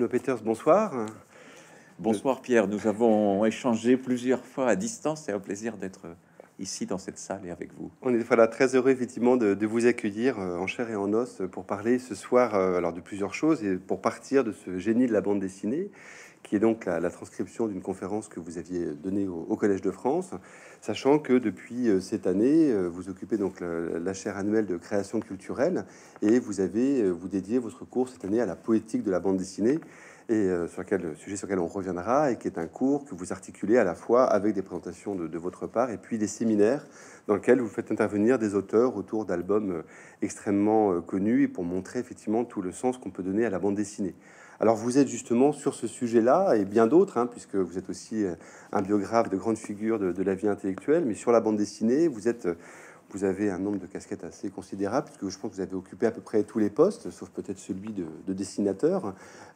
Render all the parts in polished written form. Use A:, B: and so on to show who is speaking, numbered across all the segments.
A: Benoît Peters, bonsoir.
B: Bonsoir Pierre, nous avons échangé plusieurs fois à distance. C'est un plaisir d'être ici dans cette salle et avec vous.
A: On est voilà, très heureux effectivement de vous accueillir en chair et en os pour parler ce soir alors de plusieurs choses et pour partir de ce génie de la bande dessinée qui est donc la transcription d'une conférence que vous aviez donnée au Collège de France, sachant que depuis cette année, vous occupez donc la chaire annuelle de création culturelle et vous avez vous dédié votre cours cette année à la poétique de la bande dessinée et sur lequel sujet sur lequel on reviendra et qui est un cours que vous articulez à la fois avec des présentations de votre part et puis des séminaires dans lesquels vous faites intervenir des auteurs autour d'albums extrêmement connus et pour montrer effectivement tout le sens qu'on peut donner à la bande dessinée. Alors vous êtes justement sur ce sujet-là et bien d'autres, hein, puisque vous êtes aussi un biographe de grandes figures de la vie intellectuelle, mais sur la bande dessinée, vous avez un nombre de casquettes assez considérable, puisque je pense que vous avez occupé à peu près tous les postes, sauf peut-être celui de dessinateur.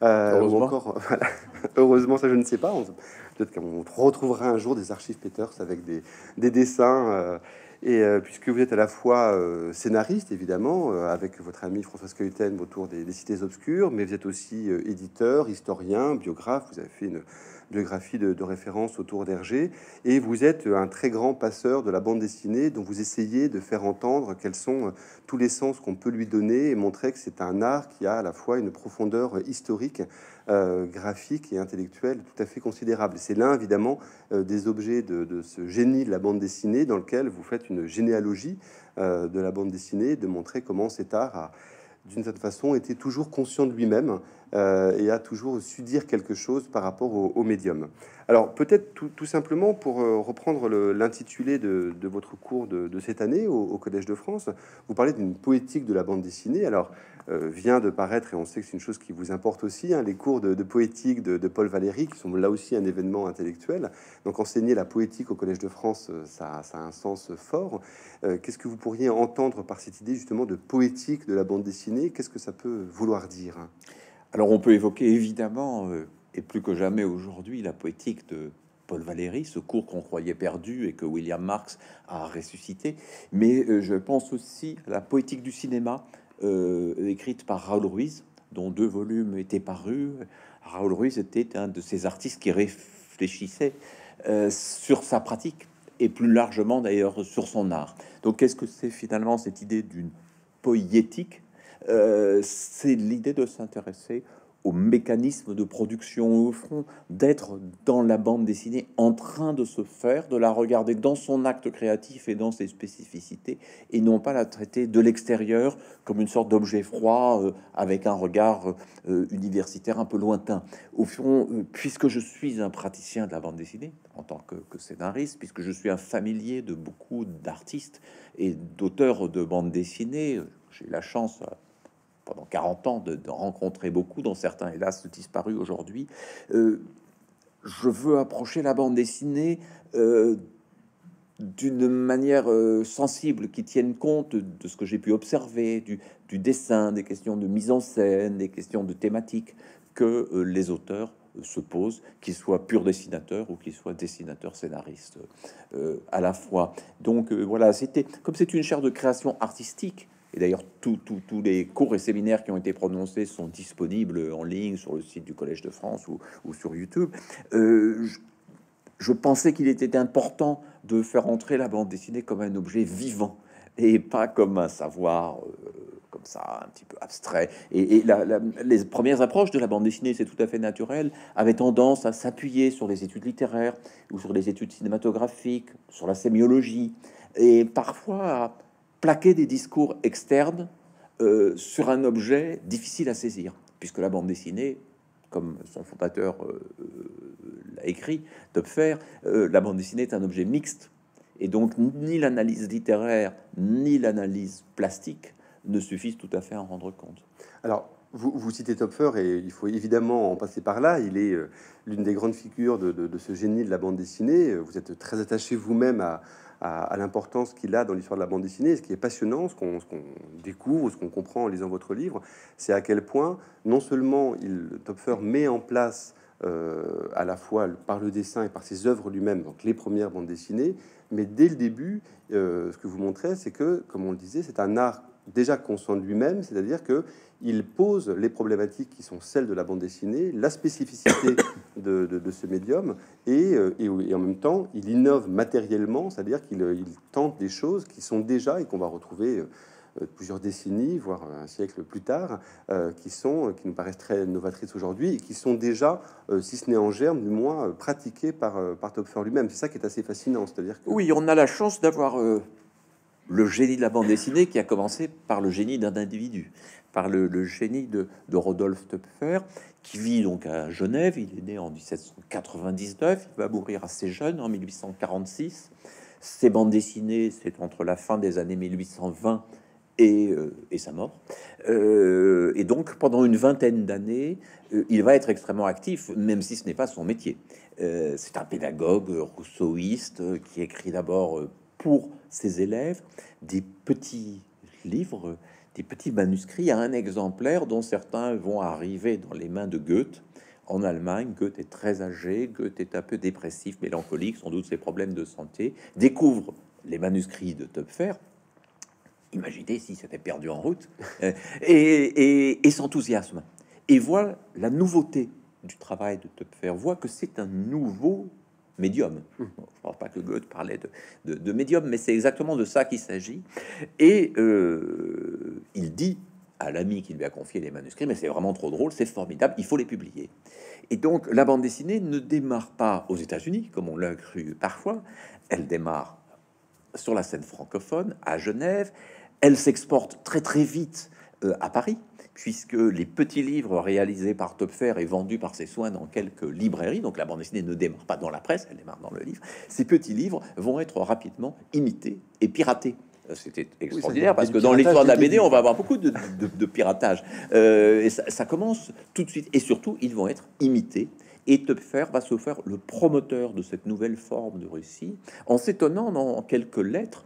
A: Ou encore, voilà. Heureusement, ça je ne sais pas. Peut-être qu'on retrouvera un jour des archives Peters avec des dessins. Puisque vous êtes à la fois scénariste, évidemment, avec votre ami Françoise Kuyten autour des cités obscures, mais vous êtes aussi éditeur, historien, biographe. Vous avez fait une biographie de référence autour d'Hergé, et vous êtes un très grand passeur de la bande dessinée, dont vous essayez de faire entendre quels sont tous les sens qu'on peut lui donner, et montrer que c'est un art qui a à la fois une profondeur historique, graphique et intellectuelle tout à fait considérable. C'est l'un, évidemment, des objets de ce génie de la bande dessinée, dans lequel vous faites une généalogie de la bande dessinée, de montrer comment cet art a, d'une certaine façon, été toujours conscient de lui-même et a toujours su dire quelque chose par rapport au médium. Alors peut-être tout simplement pour reprendre l'intitulé de votre cours de cette année au Collège de France, vous parlez d'une poétique de la bande dessinée. Alors vient de paraître, et on sait que c'est une chose qui vous importe aussi, hein, les cours de poétique de Paul Valéry, qui sont là aussi un événement intellectuel. Donc enseigner la poétique au Collège de France, ça a un sens fort. Qu'est-ce que vous pourriez entendre par cette idée justement de poétique de la bande dessinée? Qu'est-ce que ça peut vouloir dire?
B: Alors on peut évoquer évidemment, et plus que jamais aujourd'hui, la poétique de Paul Valéry, ce cours qu'on croyait perdu et que William Marx a ressuscité. Mais je pense aussi à la poétique du cinéma, écrite par Raoul Ruiz, dont 2 volumes étaient parus. Raoul Ruiz était un de ces artistes qui réfléchissait sur sa pratique et plus largement d'ailleurs sur son art. Donc qu'est-ce que c'est finalement cette idée d'une poétique? C'est l'idée de s'intéresser au mécanisme de production au fond, d'être dans la bande dessinée en train de se faire, de la regarder dans son acte créatif et dans ses spécificités, et non pas la traiter de l'extérieur comme une sorte d'objet froid avec un regard universitaire un peu lointain. Au fond, puisque je suis un praticien de la bande dessinée en tant que scénariste, puisque je suis un familier de beaucoup d'artistes et d'auteurs de bande dessinée, j'ai eu la chance pendant 40 ans de rencontrer beaucoup, dont certains hélas disparus aujourd'hui. Je veux approcher la bande dessinée d'une manière sensible, qui tienne compte de ce que j'ai pu observer, du dessin, des questions de mise en scène, des questions de thématiques que les auteurs se posent, qu'ils soient purs dessinateurs ou qu'ils soient dessinateurs scénaristes à la fois. Donc voilà, c'était comme c'est une chaire de création artistique. Et d'ailleurs, tous les cours et séminaires qui ont été prononcés sont disponibles en ligne sur le site du Collège de France ou sur YouTube. Je pensais qu'il était important de faire entrer la bande dessinée comme un objet vivant et pas comme un savoir comme ça, un petit peu abstrait. Et les premières approches de la bande dessinée, c'est tout à fait naturel, avaient tendance à s'appuyer sur les études littéraires ou sur les études cinématographiques, sur la sémiologie, et parfois à plaquer des discours externes sur un objet difficile à saisir, puisque la bande dessinée, comme son fondateur l'a écrit, Topfer, la bande dessinée est un objet mixte, et donc ni l'analyse littéraire ni l'analyse plastique ne suffisent tout à fait à en rendre compte.
A: Alors, vous citez Topfer, et il faut évidemment en passer par là. Il est l'une des grandes figures de ce génie de la bande dessinée. Vous êtes très attaché vous-même à l'importance qu'il a dans l'histoire de la bande dessinée. Et ce qui est passionnant, ce qu'on découvre, ce qu'on comprend en lisant votre livre, c'est à quel point, non seulement Topfer met en place à la fois par le dessin et par ses œuvres lui-même, donc les premières bandes dessinées, mais dès le début, ce que vous montrez, c'est que, comme on le disait, c'est un art déjà conscient de lui-même, c'est-à-dire que il pose les problématiques qui sont celles de la bande dessinée, la spécificité de ce médium, et en même temps, il innove matériellement, c'est-à-dire qu'il tente des choses qui sont déjà, et qu'on va retrouver plusieurs décennies, voire un siècle plus tard, qui nous paraissent très novatrices aujourd'hui, et qui sont déjà, si ce n'est en germe, du moins pratiquées par Topfer lui-même. C'est ça qui est assez fascinant, c'est-à-dire que...
B: Oui, on a la chance d'avoir le génie de la bande dessinée qui a commencé par le génie d'un individu, par le génie de Rodolphe Töpffer, qui vit donc à Genève. Il est né en 1799, il va mourir assez jeune, en 1846. Ses bandes dessinées, c'est entre la fin des années 1820 et sa mort. Et donc, pendant une vingtaine d'années, il va être extrêmement actif, même si ce n'est pas son métier. C'est un pédagogue rousseauiste qui écrit d'abord pour ses élèves des petits livres, des petits manuscrits à un exemplaire dont certains vont arriver dans les mains de Goethe. En Allemagne, Goethe est très âgé, Goethe est un peu dépressif, mélancolique, sans doute ses problèmes de santé, découvre les manuscrits de Töpffer. Imaginez si c'était perdu en route, et s'enthousiasme et voit la nouveauté du travail de Töpffer, voit que c'est un nouveau médium. Je ne pense pas que Goethe parlait de médium, mais c'est exactement de ça qu'il s'agit. Et il dit à l'ami qui lui a confié les manuscrits, mais c'est vraiment trop drôle, c'est formidable, il faut les publier. Et donc la bande dessinée ne démarre pas aux États-Unis, comme on l'a cru parfois, elle démarre sur la scène francophone, à Genève. Elle s'exporte très très vite à Paris, puisque les petits livres réalisés par Töpffer et vendus par ses soins dans quelques librairies, donc la bande dessinée ne démarre pas dans la presse, elle démarre dans le livre, ces petits livres vont être rapidement imités et piratés. C'était extraordinaire, parce que dans l'histoire de la BD, on va avoir beaucoup de piratage. Et ça commence tout de suite. Et surtout, ils vont être imités. Et Töpffer va se faire le promoteur de cette nouvelle forme de récit, en s'étonnant dans quelques lettres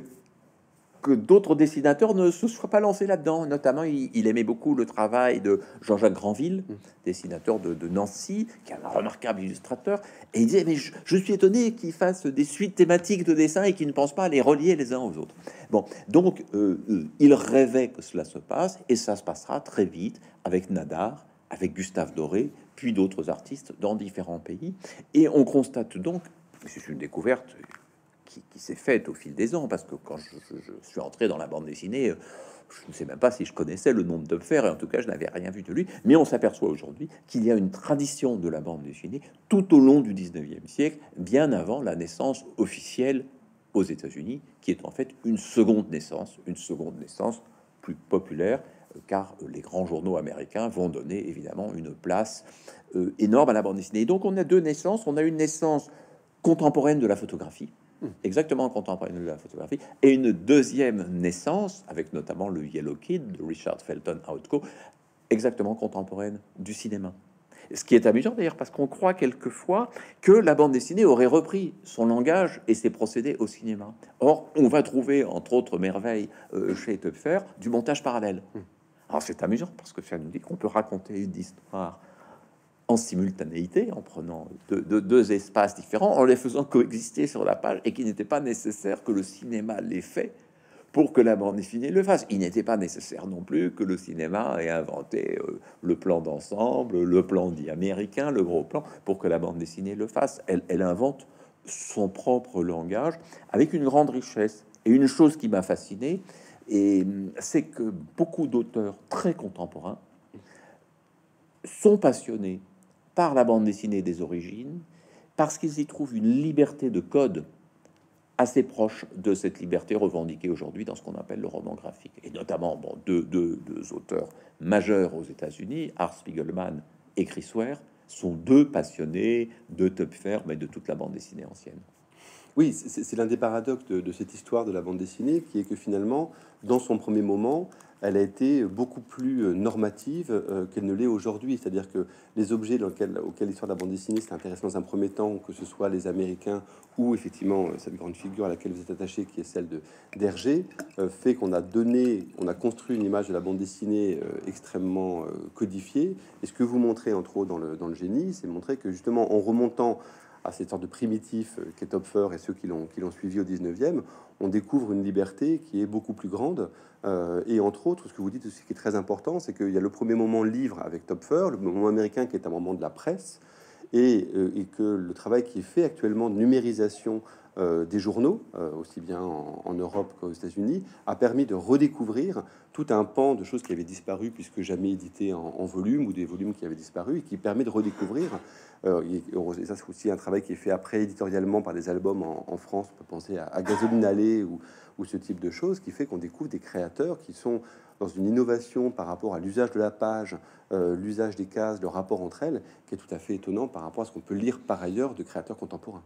B: que d'autres dessinateurs ne se soient pas lancés là-dedans. Notamment, il aimait beaucoup le travail de Jean-Jacques Granville, dessinateur de Nancy, qui est un remarquable illustrateur. Et il disait, mais je suis étonné qu'il fasse des suites thématiques de dessins et qu'il ne pense pas à les relier les uns aux autres. Bon, donc, il rêvait que cela se passe, et ça se passera très vite avec Nadar, avec Gustave Doré, puis d'autres artistes dans différents pays. Et on constate donc, c'est une découverte qui s'est faite au fil des ans, parce que quand je suis entré dans la bande dessinée, je ne sais même pas si je connaissais le nom de Töpffer, et en tout cas, je n'avais rien vu de lui. Mais on s'aperçoit aujourd'hui qu'il y a une tradition de la bande dessinée tout au long du 19e siècle, bien avant la naissance officielle aux États-Unis, qui est en fait une seconde naissance plus populaire, car les grands journaux américains vont donner évidemment une place énorme à la bande dessinée. Et donc, on a deux naissances. On a une naissance contemporaine de la photographie, exactement contemporaine de la photographie, et une deuxième naissance, avec notamment le Yellow Kid de Richard Felton Outco, exactement contemporaine du cinéma. Ce qui est amusant d'ailleurs, parce qu'on croit quelquefois que la bande dessinée aurait repris son langage et ses procédés au cinéma. Or, on va trouver, entre autres merveilles, chez Töpffer, du montage parallèle. Alors c'est amusant, parce que ça nous dit qu'on peut raconter une histoire en simultanéité, en prenant deux espaces différents, en les faisant coexister sur la page, et qu'il n'était pas nécessaire que le cinéma l'ait fait pour que la bande dessinée le fasse. Il n'était pas nécessaire non plus que le cinéma ait inventé le plan d'ensemble, le plan dit américain, le gros plan, pour que la bande dessinée le fasse. Elle invente son propre langage avec une grande richesse. Et une chose qui m'a fasciné, et c'est que beaucoup d'auteurs très contemporains sont passionnés par la bande dessinée des origines, parce qu'ils y trouvent une liberté de code assez proche de cette liberté revendiquée aujourd'hui dans ce qu'on appelle le roman graphique. Et notamment, deux auteurs majeurs aux États-Unis, Art Spiegelman et Chris Ware, sont deux passionnés de Töpffer, mais de toute la bande dessinée ancienne.
A: Oui, c'est l'un des paradoxes de cette histoire de la bande dessinée, qui est que finalement, dans son premier moment, elle a été beaucoup plus normative qu'elle ne l'est aujourd'hui. C'est-à-dire que les objets auxquels l'histoire de la bande dessinée s'est intéressée dans un premier temps, que ce soit les Américains ou effectivement cette grande figure à laquelle vous êtes attaché, qui est celle d'Hergé, fait qu'on a construit une image de la bande dessinée extrêmement codifiée. Et ce que vous montrez entre autres dans le génie, c'est montrer que justement en remontant à cette sorte de primitif qu'est Topfer et ceux qui l'ont suivi au 19e, on découvre une liberté qui est beaucoup plus grande. Et entre autres, ce que vous dites aussi qui est très important, c'est qu'il y a le premier moment livre avec Topfer, le moment américain qui est un moment de la presse, et que le travail qui est fait actuellement de numérisation des journaux, aussi bien en Europe qu'aux États-Unis, a permis de redécouvrir tout un pan de choses qui avaient disparu puisque jamais édité en volume, ou des volumes qui avaient disparu, et qui permet de redécouvrir. Et ça, c'est aussi un travail qui est fait après éditorialement par des albums en France. On peut penser à Gasoline Allée ou ce type de choses, qui fait qu'on découvre des créateurs qui sont dans une innovation par rapport à l'usage de la page, l'usage des cases, le rapport entre elles, qui est tout à fait étonnant par rapport à ce qu'on peut lire par ailleurs de créateurs contemporains.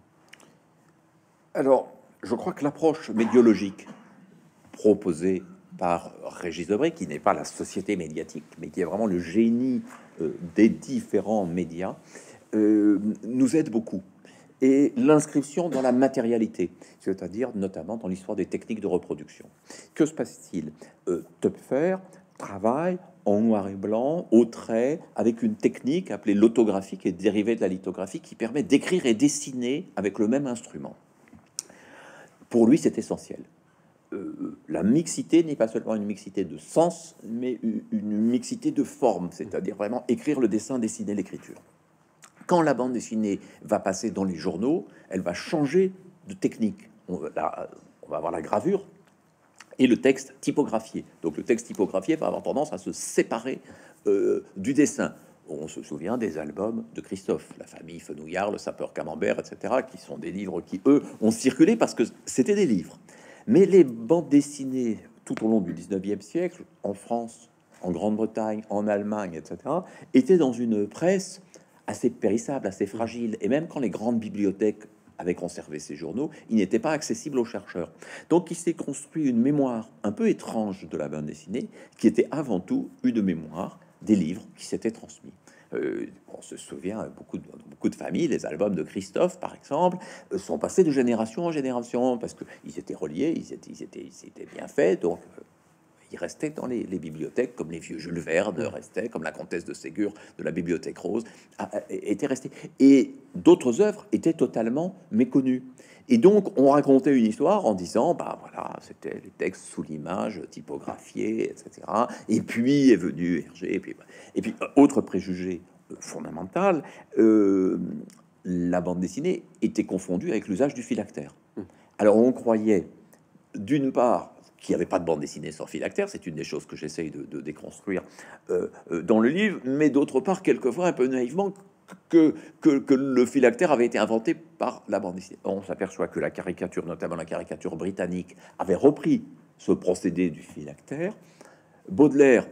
B: Alors, je crois que l'approche médiologique proposée par Régis Debray, qui n'est pas la société médiatique, mais qui est vraiment le génie des différents médias, nous aide beaucoup. Et l'inscription dans la matérialité, c'est-à-dire notamment dans l'histoire des techniques de reproduction. Que se passe-t-il? Töpfer travaille en noir et blanc, au trait, avec une technique appelée l'autographie, qui est dérivée de la lithographie, qui permet d'écrire et dessiner avec le même instrument. Pour lui, c'est essentiel. La mixité n'est pas seulement une mixité de sens, mais une mixité de forme, c'est-à-dire vraiment écrire le dessin, dessiner l'écriture. Quand la bande dessinée va passer dans les journaux, elle va changer de technique. On va avoir la gravure et le texte typographié. Donc le texte typographié va avoir tendance à se séparer du dessin. On se souvient des albums de Christophe, La famille Fenouillard, Le sapeur Camembert, etc., qui sont des livres qui, eux, ont circulé parce que c'était des livres. Mais les bandes dessinées tout au long du 19e siècle, en France, en Grande-Bretagne, en Allemagne, etc., étaient dans une presse assez périssable, assez fragile. Et même quand les grandes bibliothèques avaient conservé ces journaux, ils n'étaient pas accessibles aux chercheurs. Donc il s'est construit une mémoire un peu étrange de la bande dessinée, qui était avant tout une mémoire des livres qui s'étaient transmis. On se souvient, beaucoup de familles, les albums de Christophe, par exemple, sont passés de génération en génération, parce qu'ils étaient reliés, ils étaient bien faits, donc ils restaient dans les bibliothèques, comme les vieux Jules Verne restaient, comme la comtesse de Ségur de la Bibliothèque Rose était restée. Et d'autres œuvres étaient totalement méconnues. Et donc, on racontait une histoire en disant, bah voilà, c'était les textes sous l'image, typographiés, etc. Et puis est venu Hergé. Et puis autre préjugé fondamental, la bande dessinée était confondue avec l'usage du phylactère. Alors, on croyait, d'une part, qu'il n'y avait pas de bande dessinée sans phylactère, c'est une des choses que j'essaye de déconstruire dans le livre, mais d'autre part, quelquefois, un peu naïvement, que le phylactère avait été inventé par la bande dessinée. On s'aperçoit que la caricature, notamment la caricature britannique, avait repris ce procédé du phylactère. Baudelaire,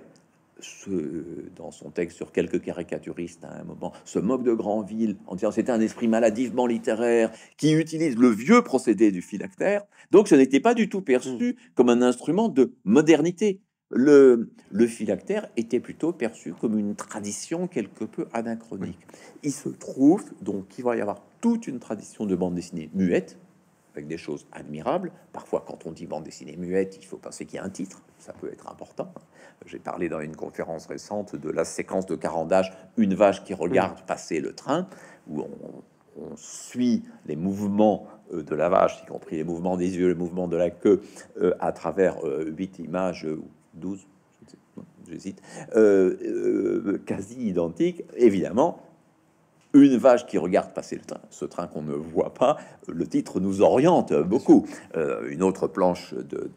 B: dans son texte sur quelques caricaturistes, à un moment, se moque de Granville en disant c'est un esprit maladivement littéraire qui utilise le vieux procédé du phylactère. Donc ce n'était pas du tout perçu comme un instrument de modernité. Le phylactère était plutôt perçu comme une tradition quelque peu anachronique. Il se trouve donc qu'il va y avoir toute une tradition de bande dessinée muette, avec des choses admirables. Parfois, quand on dit bande dessinée muette, il faut penser qu'il y a un titre. Ça peut être important. J'ai parlé dans une conférence récente de la séquence de Carandache, une vache qui regarde passer le train, où on suit les mouvements de la vache, y compris les mouvements des yeux, les mouvements de la queue, à travers 8 images, ou 12, j'hésite, quasi identiques. Évidemment, une vache qui regarde passer le train, ce train qu'on ne voit pas, le titre nous oriente beaucoup. Une autre planche de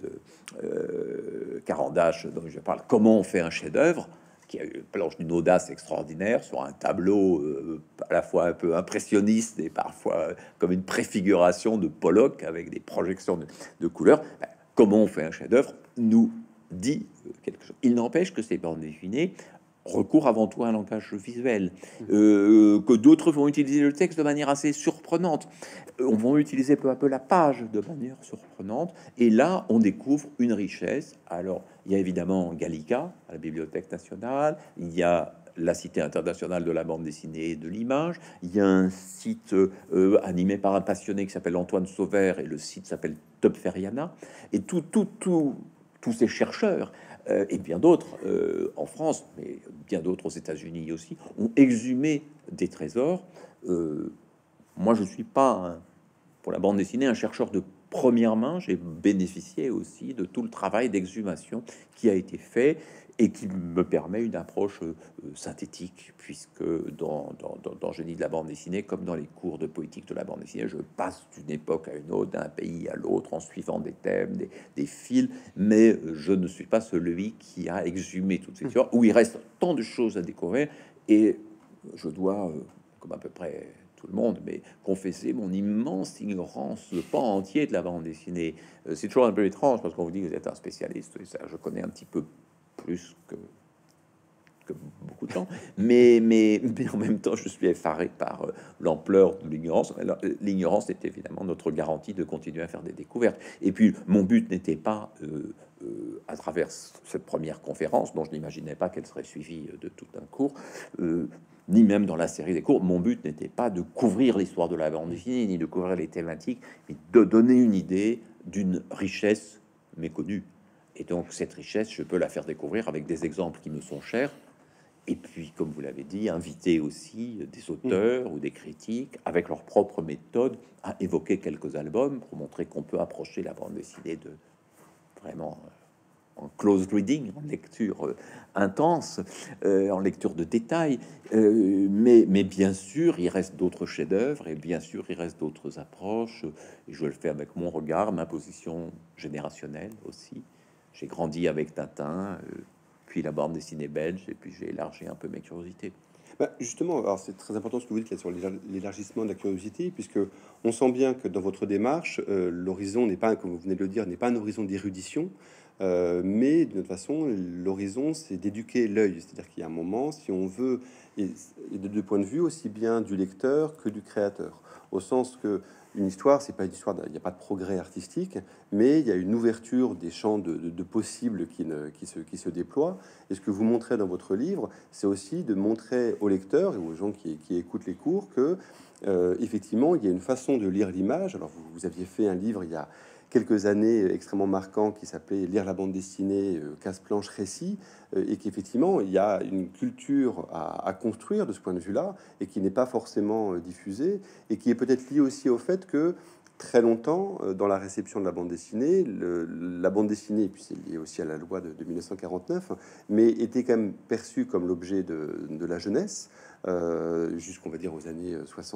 B: Carandache dont je parle, comment on fait un chef-d'œuvre, qui a une planche d'une audace extraordinaire sur un tableau à la fois un peu impressionniste et parfois comme une préfiguration de Pollock avec des projections de couleurs. Ben, comment on fait un chef-d'œuvre nous dit quelque chose. Il n'empêche que ces bandes dessinées recours avant tout à un langage visuel, que d'autres vont utiliser le texte de manière assez surprenante. On va utiliser peu à peu la page de manière surprenante, et là, on découvre une richesse. Alors, il y a évidemment Gallica, à la Bibliothèque nationale, il y a la Cité internationale de la bande dessinée et de l'image, il y a un site animé par un passionné qui s'appelle Antoine Sauvert, et le site s'appelle Topferiana, et tous ces chercheurs et bien d'autres en France, mais bien d'autres aux États-Unis aussi, ont exhumé des trésors moi, je suis pas pour la bande dessinée un chercheur de première main. J'ai bénéficié aussi de tout le travail d'exhumation qui a été fait et qui me permet une approche synthétique, puisque dans Génie de la bande dessinée, comme dans les cours de poétique de la bande dessinée, je passe d'une époque à une autre, d'un pays à l'autre, en suivant des thèmes, des fils, mais je ne suis pas celui qui a exhumé toutes ces histoires, où il reste tant de choses à découvrir, et je dois, comme à peu près tout le monde, mais confesser mon immense ignorance, le pan entier de la bande dessinée. C'est toujours un peu étrange, parce qu'on vous dit que vous êtes un spécialiste, et ça, je connais un petit peu plus que beaucoup de gens, mais en même temps, je suis effaré par l'ampleur de l'ignorance. Alors, l'ignorance est évidemment notre garantie de continuer à faire des découvertes. Et puis, mon but n'était pas, à travers cette première conférence, dont je n'imaginais pas qu'elle serait suivie de tout un cours, ni même dans la série des cours, mon but n'était pas de couvrir l'histoire de la bande dessinée, ni de couvrir les thématiques, mais de donner une idée d'une richesse méconnue. Et donc, cette richesse, je peux la faire découvrir avec des exemples qui me sont chers. Et puis, comme vous l'avez dit, inviter aussi des auteurs ou des critiques avec leur propre méthode à évoquer quelques albums pour montrer qu'on peut approcher la bande dessinée de vraiment en close reading, en lecture intense, en lecture de détails. Mais bien sûr, il reste d'autres chefs-d'œuvre et bien sûr, il reste d'autres approches. Et je le fais avec mon regard, ma position générationnelle aussi. J'ai grandi avec Tintin, puis la bande dessinée belge, et puis j'ai élargi un peu mes curiosités.
A: Bah, justement, alors c'est très important ce que vous dites là sur l'élargissement de la curiosité, puisque on sent bien que dans votre démarche, l'horizon n'est pas, comme vous venez de le dire, n'est pas un horizon d'érudition, mais de toute façon, l'horizon, c'est d'éduquer l'œil. C'est-à-dire qu'il y a un moment, si on veut, et de deux points de vue, aussi bien du lecteur que du créateur, au sens que une histoire, c'est pas une histoire, il n'y a pas de progrès artistique, mais il y a une ouverture des champs de possibles qui se déploient. Et ce que vous montrez dans votre livre, c'est aussi de montrer aux lecteurs et aux gens qui écoutent les cours que, effectivement, il y a une façon de lire l'image. Alors, vous aviez fait un livre il y a quelques années extrêmement marquant qui s'appelait Lire la bande dessinée, casse-planche, récit, et qu'effectivement, il y a une culture à construire de ce point de vue-là, et qui n'est pas forcément diffusée, et qui est peut-être lié aussi au fait que très longtemps, dans la réception de la bande dessinée, la bande dessinée, et puis c'est lié aussi à la loi de 1949, mais était quand même perçue comme l'objet de la jeunesse, jusqu'on va dire aux années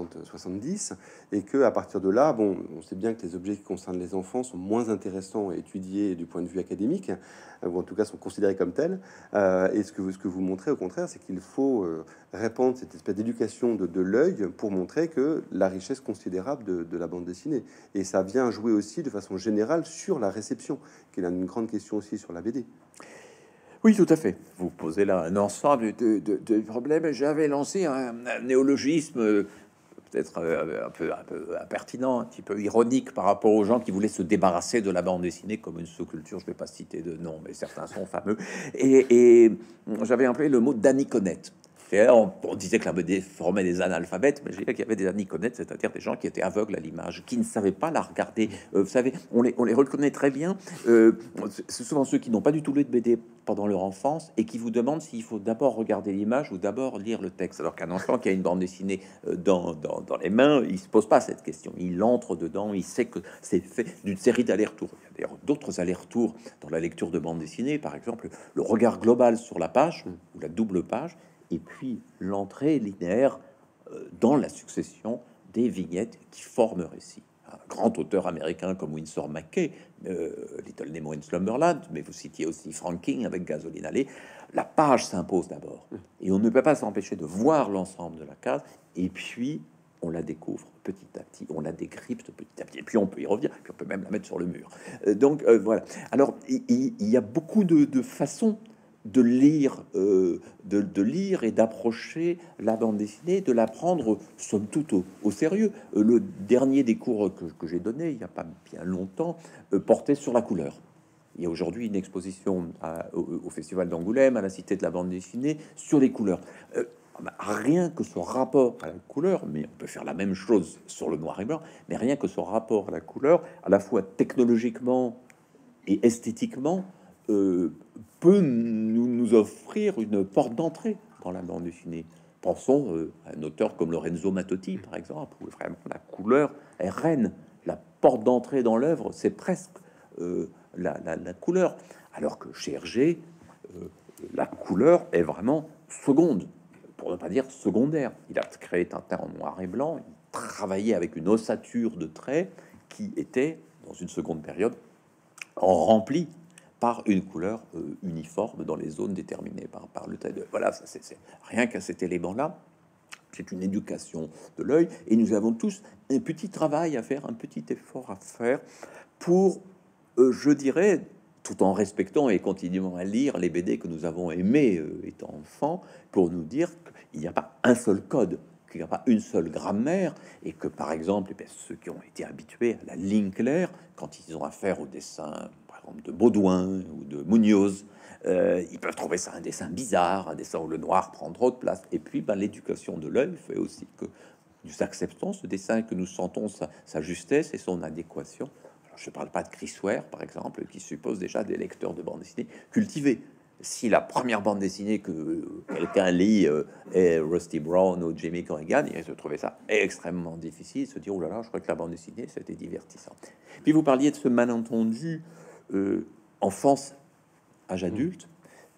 A: 60-70, et que à partir de là, bon, on sait bien que les objets qui concernent les enfants sont moins intéressants à étudier du point de vue académique, ou en tout cas sont considérés comme tels. Et ce que vous montrez au contraire, c'est qu'il faut répandre cette espèce d'éducation de l'œil pour montrer que la richesse considérable de la bande dessinée. Et ça vient jouer aussi de façon générale sur la réception, qui est une grande question aussi sur la BD.
B: Oui, tout à fait. Vous posez là un ensemble de problèmes. J'avais lancé un néologisme peut-être un peu impertinent, un petit peu ironique par rapport aux gens qui voulaient se débarrasser de la bande dessinée comme une sous-culture. Je ne vais pas citer de nom, mais certains sont fameux. Et j'avais employé le mot d'aniconnette. On disait que la BD formait des analphabètes, mais je dirais qu'il y avait des aniconettes, c'est-à-dire des gens qui étaient aveugles à l'image, qui ne savaient pas la regarder. Vous savez, on les reconnaît très bien. C'est souvent ceux qui n'ont pas du tout lu de BD pendant leur enfance et qui vous demandent s'il faut d'abord regarder l'image ou d'abord lire le texte. Alors qu'un enfant qui a une bande dessinée dans les mains, il se pose pas cette question. Il entre dedans, il sait que c'est fait d'une série d'allers-retours. Il y a d'ailleurs d'autres allers-retours dans la lecture de bande dessinée, par exemple le regard global sur la page ou la double page, et puis l'entrée linéaire dans la succession des vignettes qui forment le récit. Un grand auteur américain comme Winsor McCay, Little Nemo in Slumberland, mais vous citiez aussi Frank King avec Gasoline Alley, la page s'impose d'abord, et on ne peut pas s'empêcher de voir l'ensemble de la case, et puis on la découvre petit à petit, on la décrypte petit à petit, et puis on peut y revenir, puis on peut même la mettre sur le mur. Donc voilà. Alors il y a beaucoup de façons de lire, de lire et d'approcher la bande dessinée, de la prendre somme toute au sérieux. Le dernier des cours que j'ai donné, il n'y a pas bien longtemps, portait sur la couleur. Il y a aujourd'hui une exposition au Festival d'Angoulême, à la Cité de la bande dessinée, sur les couleurs. Rien que ce rapport à la couleur, mais on peut faire la même chose sur le noir et blanc, mais rien que ce rapport à la couleur, à la fois technologiquement et esthétiquement, peut nous offrir une porte d'entrée dans la bande dessinée. Pensons à un auteur comme Lorenzo Mattotti, par exemple, où vraiment la couleur est reine. La porte d'entrée dans l'œuvre, c'est presque la couleur. Alors que chez Hergé, la couleur est vraiment seconde, pour ne pas dire secondaire. Il a créé Tintin en noir et blanc, il travaillait avec une ossature de traits qui était, dans une seconde période, remplie par une couleur uniforme dans les zones déterminées par le trait de... Voilà, c'est rien qu'à cet élément-là. C'est une éducation de l'œil, et nous avons tous un petit travail à faire, un petit effort à faire pour, je dirais, tout en respectant et continuant à lire les BD que nous avons aimés étant enfants, pour nous dire qu'il n'y a pas un seul code, qu'il n'y a pas une seule grammaire, et que par exemple, ceux qui ont été habitués à la ligne claire, quand ils ont affaire au dessin, par exemple, de Baudouin ou de Munoz, ils peuvent trouver ça un dessin bizarre, un dessin où le noir prend trop de place. Et puis, l'éducation de l'œil fait aussi que nous acceptons ce dessin, que nous sentons sa justesse et son adéquation. Alors, je ne parle pas de Chris Ware, par exemple, qui suppose déjà des lecteurs de bande dessinée cultivés. Si la première bande dessinée que quelqu'un lit est Rusty Brown ou Jamie Corrigan, il se trouvait ça extrêmement difficile, se dire, oh là là, je crois que la bande dessinée, c'était divertissant. Puis vous parliez de ce malentendu enfance âge adulte.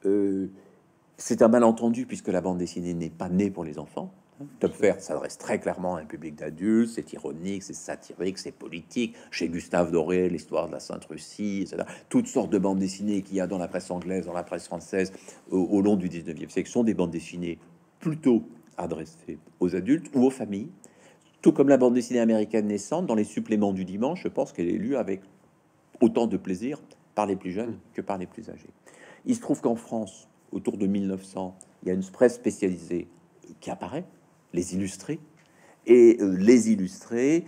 B: C'est un malentendu puisque la bande dessinée n'est pas née pour les enfants. Topfer s'adresse très clairement à un public d'adultes, c'est ironique, c'est satirique, c'est politique. Chez Gustave Doré, l'histoire de la Sainte-Russie, etc. Toutes sortes de bandes dessinées qu'il y a dans la presse anglaise, dans la presse française au long du 19e siècle sont des bandes dessinées plutôt adressées aux adultes ou aux familles. Tout comme la bande dessinée américaine naissante, dans les suppléments du dimanche, je pense qu'elle est lue avec autant de plaisir par les plus jeunes que par les plus âgés. Il se trouve qu'en France, autour de 1900, il y a une presse spécialisée qui apparaît, les illustrés, et les illustrés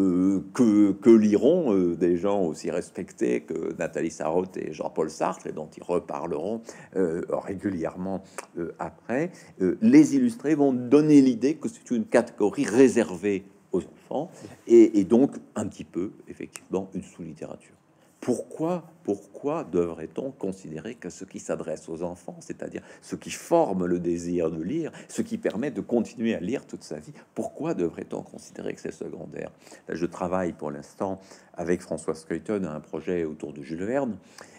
B: que liront des gens aussi respectés que Nathalie Sarraute et Jean-Paul Sartre, et dont ils reparleront régulièrement après. Les illustrés vont donner l'idée que c'est une catégorie réservée aux enfants, et donc un petit peu, effectivement, une sous-littérature. Pourquoi devrait-on considérer que ce qui s'adresse aux enfants, c'est-à-dire ce qui forme le désir de lire, ce qui permet de continuer à lire toute sa vie, pourquoi devrait-on considérer que c'est secondaire? Là, je travaille pour l'instant avec François Skeuten à un projet autour de Jules Verne,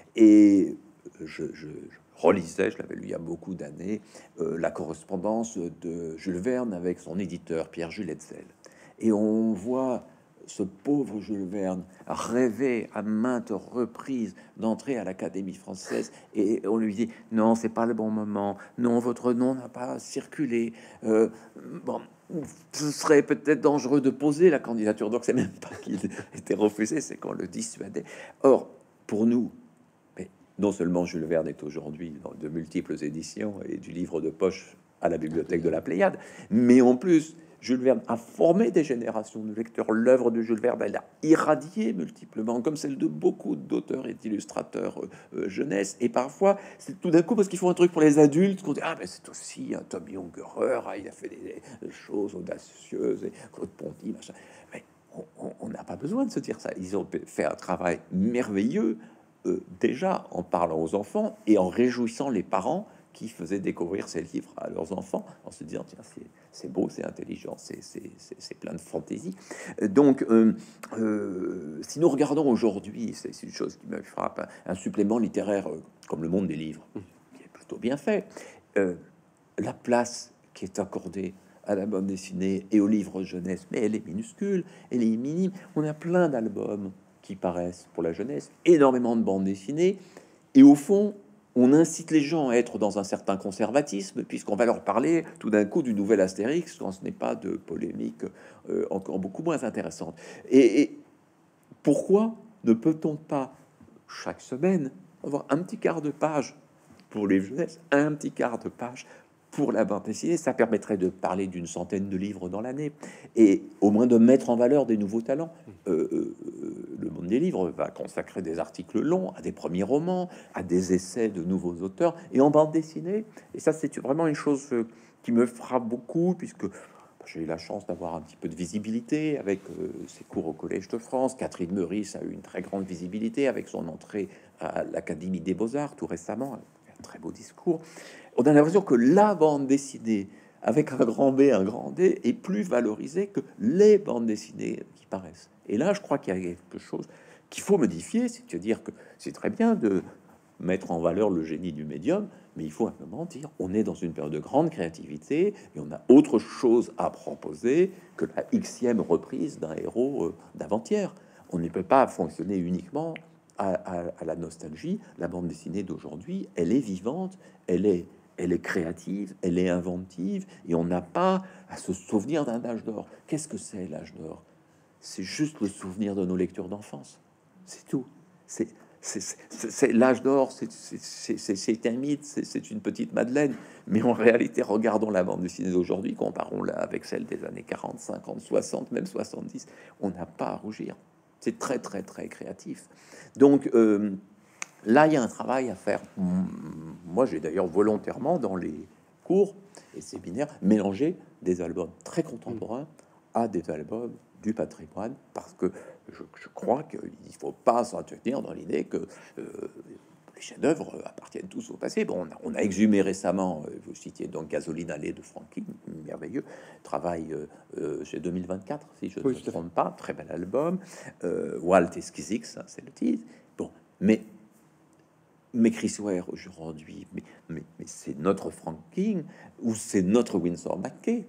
B: et je relisais, je l'avais lu il y a beaucoup d'années, la correspondance de Jules Verne avec son éditeur Pierre-Jules Hetzel. Et on voit ce pauvre Jules Verne rêvait à maintes reprises d'entrer à l'Académie française, et on lui dit non, c'est pas le bon moment, non, votre nom n'a pas circulé, bon, ce serait peut-être dangereux de poser la candidature. Donc c'est même pas qu'il était refusé, c'est qu'on le dissuadait. Or, pour nous, mais non seulement Jules Verne est aujourd'hui dans de multiples éditions et du livre de poche à la bibliothèque de la Pléiade, mais en plus Jules Verne a formé des générations de lecteurs. L'œuvre de Jules Verne, elle a irradié multiplement, comme celle de beaucoup d'auteurs et d'illustrateurs jeunesse. Et parfois, c'est tout d'un coup parce qu'ils font un truc pour les adultes qu'on dit ah mais c'est aussi un Tommy Ungerer, ah, il a fait des choses audacieuses, et Claude Ponty, machin. Mais on n'a pas besoin de se dire ça. Ils ont fait un travail merveilleux déjà en parlant aux enfants et en réjouissant les parents qui faisaient découvrir ces livres à leurs enfants en se disant tiens, c'est beau, c'est intelligent, c'est plein de fantaisie. Donc si nous regardons aujourd'hui, c'est une chose qui me frappe, un supplément littéraire comme Le Monde des Livres, qui est plutôt bien fait, la place qui est accordée à la bande dessinée et aux livres jeunesse, mais elle est minuscule, elle est minime. On a plein d'albums qui paraissent pour la jeunesse, énormément de bandes dessinées, et au fond, on incite les gens à être dans un certain conservatisme, puisqu'on va leur parler tout d'un coup du nouvel Astérix, quand ce n'est pas de polémique encore beaucoup moins intéressante. Et pourquoi ne peut-on pas, chaque semaine, avoir un petit quart de page pour les jeunesses, un petit quart de page pour la bande dessinée? Ça permettrait de parler d'une centaine de livres dans l'année, et au moins de mettre en valeur des nouveaux talents. Le Monde des Livres va consacrer des articles longs à des premiers romans, à des essais de nouveaux auteurs, et en bande dessinée. Et ça, c'est vraiment une chose qui me frappe beaucoup, puisque j'ai eu la chance d'avoir un petit peu de visibilité avec ses cours au Collège de France. Catherine Meurice a eu une très grande visibilité avec son entrée à l'Académie des Beaux-Arts tout récemment, un très beau discours. On a l'impression que la bande dessinée avec un grand B, un grand D, est plus valorisé que les bandes dessinées qui paraissent. Et là, je crois qu'il y a quelque chose qu'il faut modifier, c'est-à-dire que c'est très bien de mettre en valeur le génie du médium, mais il faut un moment dire on est dans une période de grande créativité et on a autre chose à proposer que la xème reprise d'un héros d'avant-hier. On ne peut pas fonctionner uniquement à la nostalgie. La bande dessinée d'aujourd'hui, elle est vivante, elle est créative, elle est inventive, et on n'a pas à se souvenir d'un âge d'or. Qu'est-ce que c'est l'âge d'or? C'est juste le souvenir de nos lectures d'enfance. C'est tout. C'est l'âge d'or, c'est un mythe, c'est une petite Madeleine. Mais en réalité, regardons la bande dessinée d'aujourd'hui, comparons-la avec celle des années 40, 50, 60, même 70. On n'a pas à rougir. C'est très, très, très créatif. Donc, là, il y a un travail à faire. Moi, j'ai d'ailleurs volontairement, dans les cours et séminaires, mélangé des albums très contemporains à des albums du patrimoine, parce que je crois qu'il ne faut pas s'en tenir dans l'idée que les chefs-d'œuvre appartiennent tous au passé. Bon, on a exhumé récemment, vous citiez donc Gasoline Allée de Frankie, merveilleux travail chez 2024, si je ne me trompe pas, très bel album. Walt Esquizix, c'est le titre. Bon, mais Chris Ware aujourd'hui, mais c'est notre Frank King ou c'est notre Winsor McCay.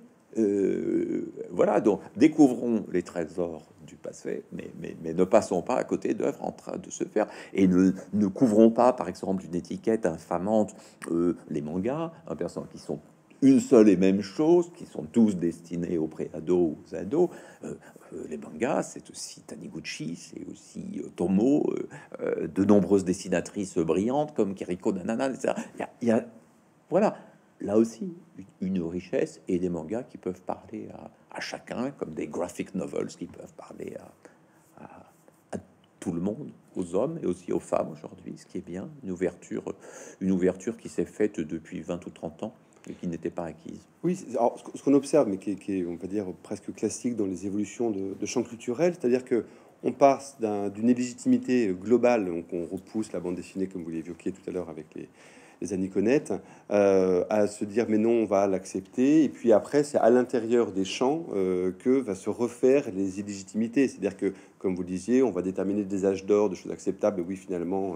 B: Voilà, donc découvrons les trésors du passé, mais ne passons pas à côté d'œuvres en train de se faire, et ne couvrons pas, par exemple, une étiquette infamante, les mangas, qui sont une seule et même chose, qui sont tous destinés aux pré-ados ou aux ados. Les mangas, c'est aussi Taniguchi, c'est aussi Tomo, de nombreuses dessinatrices brillantes comme Kiriko Nanana, etc. Voilà, là aussi, une richesse, et des mangas qui peuvent parler à chacun, comme des graphic novels qui peuvent parler à tout le monde, aux hommes et aussi aux femmes aujourd'hui, ce qui est bien, une ouverture qui s'est faite depuis 20 ou 30 ans et qui n'était pas acquise.
A: Oui, alors, ce qu'on observe, mais qui est, on va dire, presque classique dans les évolutions de champs culturels, c'est-à-dire que on passe d'une illégitimité globale, donc on repousse la bande dessinée, comme vous l'évoquiez tout à l'heure avec les Aniconettes, à se dire mais non, on va l'accepter, et puis après, c'est à l'intérieur des champs que va se refaire les illégitimités, c'est-à-dire que, comme vous le disiez, on va déterminer des âges d'or, de choses acceptables, et oui, finalement...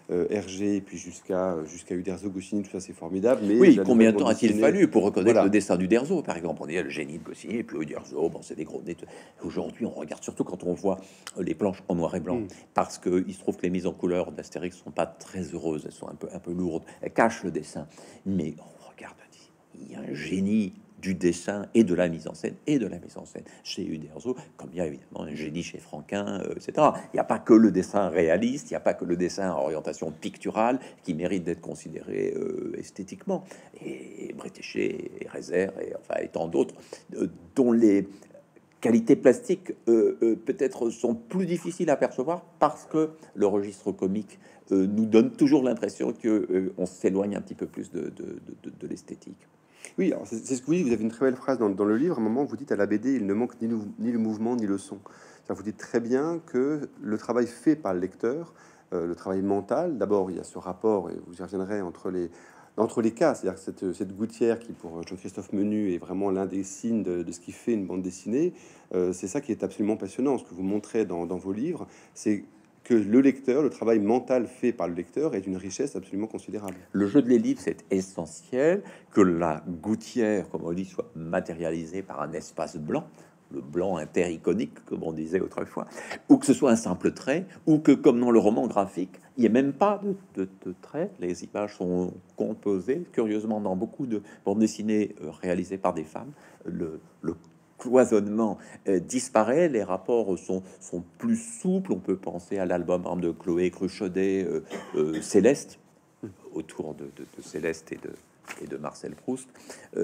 A: Hergé et puis jusqu'à Uderzo, Goscinny, tout ça c'est formidable. Mais
B: oui, combien de temps a-t-il fallu pour reconnaître
A: voilà,
B: le dessin d'Uderzo, par exemple? On dit le génie de Goscinny et puis Uderzo, bon, c'est des gros. Aujourd'hui, on regarde surtout quand on voit les planches en noir et blanc, parce que il se trouve que les mises en couleur d'Astérix sont pas très heureuses, elles sont un peu lourdes, elles cachent le dessin. Mais on regarde, il y a un génie du dessin et de la mise en scène chez Uderzo, comme il y a évidemment un génie chez Franquin, etc. Il n'y a pas que le dessin réaliste, il n'y a pas que le dessin à orientation picturale qui mérite d'être considéré esthétiquement. Et Bretéché, et Rézère, et tant d'autres, dont les qualités plastiques peut-être sont plus difficiles à percevoir parce que le registre comique nous donne toujours l'impression que on s'éloigne un petit peu plus de l'esthétique.
A: oui, alors c'est ce que vous dites. Vous avez une très belle phrase dans le livre. À un moment, vous dites à la BD, il ne manque ni le mouvement ni le son. Vous dites très bien que le travail fait par le lecteur, le travail mental, d'abord, il y a ce rapport, et vous y reviendrez, entre les cas, c'est-à-dire que cette gouttière qui, pour Jean-Christophe Menu, est vraiment l'un des signes de ce qui fait une bande dessinée. C'est ça qui est absolument passionnant. Ce que vous montrez dans vos livres, c'est que le lecteur, le travail mental fait par le lecteur est d'une richesse absolument considérable.
B: Le jeu de l'ellipse est essentiel, que la gouttière, comme on dit, soit matérialisée par un espace blanc, le blanc intericonique, comme on disait autrefois, ou que ce soit un simple trait, ou que, comme dans le roman graphique, il n'y ait même pas de traits, les images sont composées. Curieusement, dans beaucoup de bandes dessinées réalisées par des femmes, le cloisonnement disparaît, les rapports sont plus souples. On peut penser à l'album par exemple, de Chloé Cruchaudet, Céleste, autour de Céleste et de Marcel Proust. On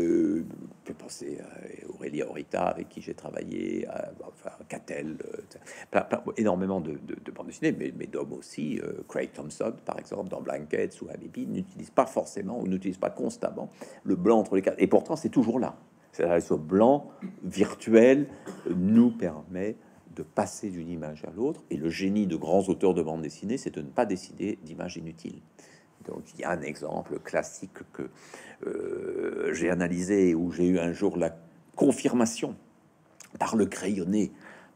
B: peut penser à Aurélia Horita, avec qui j'ai travaillé, enfin, Catel, énormément de bandes dessinées, mais d'hommes aussi. Craig Thompson, par exemple, dans Blankets ou Habibi, n'utilise pas forcément ou n'utilise pas constamment le blanc entre les quatre. Et pourtant, c'est toujours là. Ce blanc virtuel nous permet de passer d'une image à l'autre. Et le génie de grands auteurs de bande dessinée, c'est de ne pas décider d'images inutiles. Donc il y a un exemple classique que j'ai analysé, où j'ai eu un jour la confirmation par le crayonné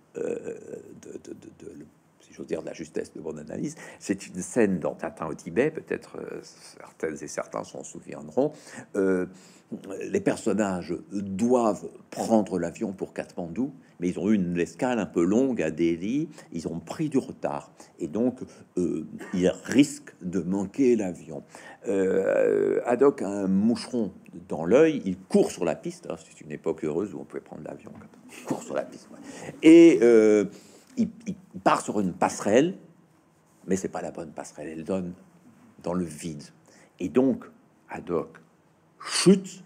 B: si j'ose dire, de la justesse de mon analyse. C'est une scène dans Tintin au Tibet, peut-être certaines et certains s'en souviendront. Les personnages doivent prendre l'avion pour Katmandou, mais ils ont eu une escale un peu longue à Delhi, ils ont pris du retard, et donc ils risquent de manquer l'avion. Haddock a un moucheron dans l'œil, il court sur la piste, hein, c'est une époque heureuse où on pouvait prendre l'avion, il court sur la piste, ouais. Et il part sur une passerelle, mais c'est pas la bonne passerelle, elle donne dans le vide. Et donc, Haddock chute,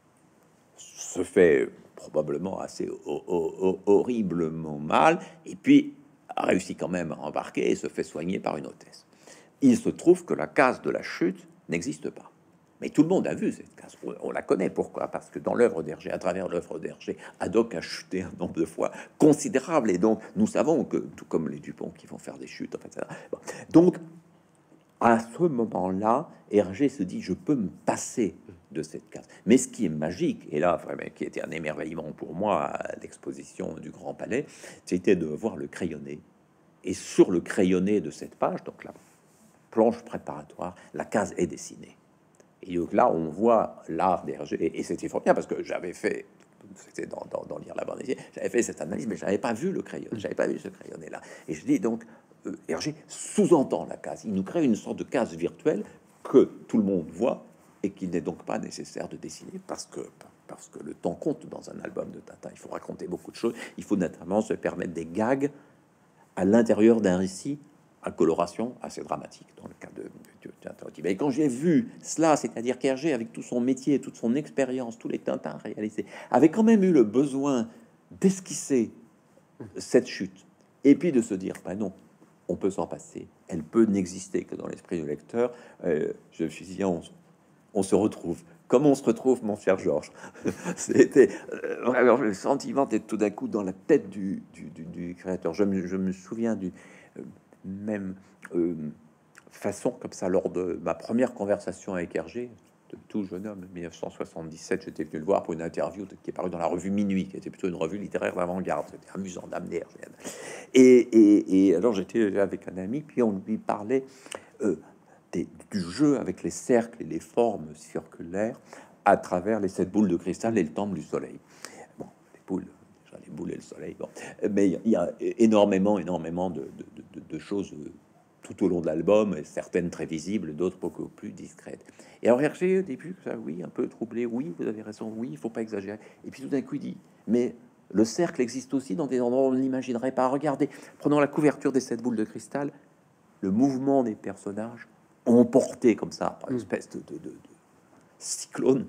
B: se fait probablement assez horriblement mal, et puis a réussi quand même à embarquer et se fait soigner par une hôtesse. Il se trouve que la case de la chute n'existe pas. Mais tout le monde a vu cette case. On la connaît. Pourquoi? Parce que dans l'œuvre d'Hergé, à travers l'œuvre d'Hergé, Haddock a chuté un nombre de fois considérable. Et donc, nous savons que, tout comme les Dupont qui vont faire des chutes, en fait, bon. Donc, à ce moment-là, Hergé se dit, je peux me passer de cette case. Mais ce qui est magique, et là, vraiment, qui était un émerveillement pour moi à l'exposition du Grand Palais, c'était de voir le crayonné. Et sur le crayonné de cette page, donc la planche préparatoire, la case est dessinée. Et donc là, on voit l'art d'Hergé, et c'était fort bien parce que j'avais fait, c'était dans Lire la bande dessinée, j'avais fait cette analyse, mais j'avais pas vu le crayon, j'avais pas vu ce crayonné là. Et je dis donc, Hergé sous-entend la case, il nous crée une sorte de case virtuelle que tout le monde voit et qu'il n'est donc pas nécessaire de dessiner parce que le temps compte dans un album de Tintin. Il faut raconter beaucoup de choses, il faut notamment se permettre des gags à l'intérieur d'un récit à coloration assez dramatique dans le cas de Tintin au Tibet. Et quand j'ai vu cela, c'est-à-dire qu'Hergé, avec tout son métier, toute son expérience, tous les Tintins réalisés, avait quand même eu le besoin d'esquisser cette chute, et puis de se dire, ben non, on peut s'en passer, elle peut n'exister que dans l'esprit du lecteur. Je me suis dit, on se retrouve. Comme on se retrouve, mon cher Georges. C'était vraiment le sentiment d'être tout d'un coup dans la tête du créateur. Je me souviens du même façon comme ça lors de ma première conversation avec Hergé, de tout jeune homme, 1977. J'étais venu le voir pour une interview qui est parue dans la revue Minuit, qui était plutôt une revue littéraire d'avant-garde. C'était amusant d'amener Hergé. Et alors j'étais avec un ami, puis on lui parlait du jeu avec les cercles et les formes circulaires à travers les 7 boules de cristal et le temple du soleil. Bon, les boules et le soleil, bon. Mais il y a énormément de choses tout au long de l'album, certaines très visibles, d'autres beaucoup plus discrètes. Et alors Hergé, au début, ça, oui, un peu troublé, oui, vous avez raison, oui, il faut pas exagérer. Et puis tout d'un coup, il dit, mais le cercle existe aussi dans des endroits où on n'imaginerait pas. Regardez, prenons la couverture des 7 boules de cristal, le mouvement des personnages emportés comme ça par une espèce de cyclone.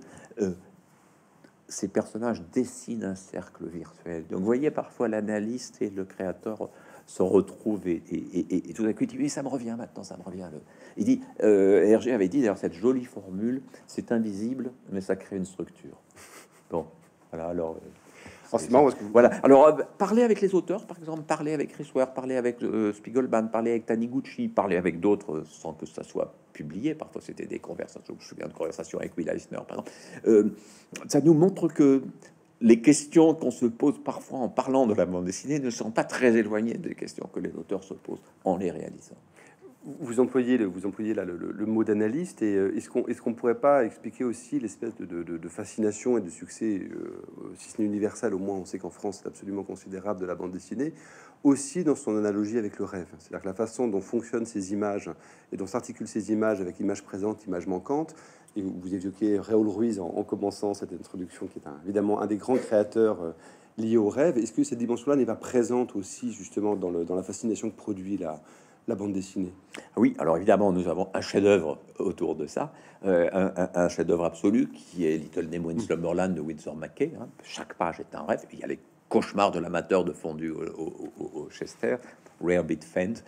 B: Ces personnages dessinent un cercle virtuel. Donc, vous voyez, parfois l'analyste et le créateur se retrouvent et tout d'un coup, il dit, oui, ça me revient maintenant, ça me revient. Il dit, Hergé avait dit d'ailleurs cette jolie formule, c'est invisible, mais ça crée une structure. Bon, voilà, alors...
A: c'est marrant parce que
B: voilà. Alors, parler avec les auteurs, par exemple, parler avec Rissoir, parler avec Spiegelman, parler avec Taniguchi, parler avec d'autres sans que ça soit publié. Parfois, c'était des conversations. Je me souviens de conversations avec Will Eisner, par exemple. Ça nous montre que les questions qu'on se pose parfois en parlant de la bande dessinée ne sont pas très éloignées des questions que les auteurs se posent en les réalisant.
A: vous employez là le mot d'analyste, et est-ce qu'on pourrait pas expliquer aussi l'espèce de fascination et de succès, si ce n'est universel, au moins on sait qu'en France c'est absolument considérable, de la bande dessinée, aussi dans son analogie avec le rêve. C'est-à-dire que la façon dont fonctionnent ces images et dont s'articulent ces images avec l'image présente, l'image manquante. Et vous évoquez Raoul Ruiz en commençant cette introduction, qui est évidemment un des grands créateurs liés au rêve. Est-ce que cette dimension-là n'est pas présente aussi justement dans la fascination que produit la bande dessinée?
B: Oui, alors évidemment, nous avons un chef-d'œuvre autour de ça, un chef-d'œuvre absolu qui est Little Nemo in Slumberland de Winsor McCay. Hein. Chaque page est un rêve. Il y a les cauchemars de l'amateur de fondu au Chester, Rare Bit Fend.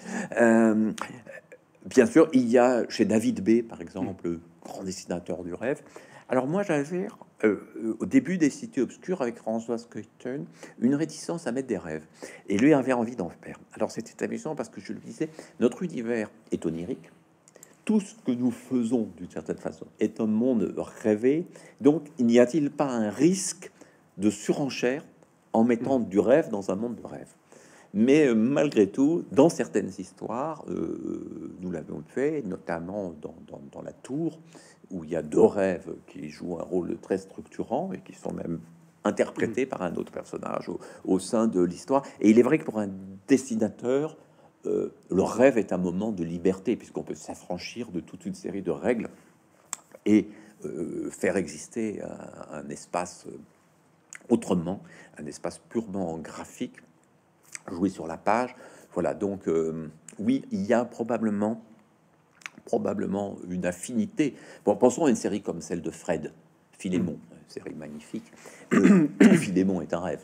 B: Bien sûr, il y a chez David B, par exemple, grand dessinateur du rêve. Alors moi, j'avais, au début des Cités Obscures, avec François Skeuten, une réticence à mettre des rêves. Et lui avait envie d'en faire. Alors c'était amusant parce que je lui disais, notre univers est onirique. tout ce que nous faisons, d'une certaine façon, est un monde rêvé. Donc, n'y a-t-il pas un risque de surenchère en mettant du rêve dans un monde de rêve? Mais malgré tout, dans certaines histoires, nous l'avons fait, notamment dans La Tour, où il y a deux rêves qui jouent un rôle très structurant et qui sont même interprétés par un autre personnage au sein de l'histoire. Et il est vrai que pour un dessinateur, le rêve est un moment de liberté, puisqu'on peut s'affranchir de toute une série de règles et faire exister un espace autrement, un espace purement graphique, jouer sur la page. Voilà, donc oui, il y a probablement une affinité. Bon, pensons à une série comme celle de Fred, Philémon, une série magnifique. Philémon est un rêve.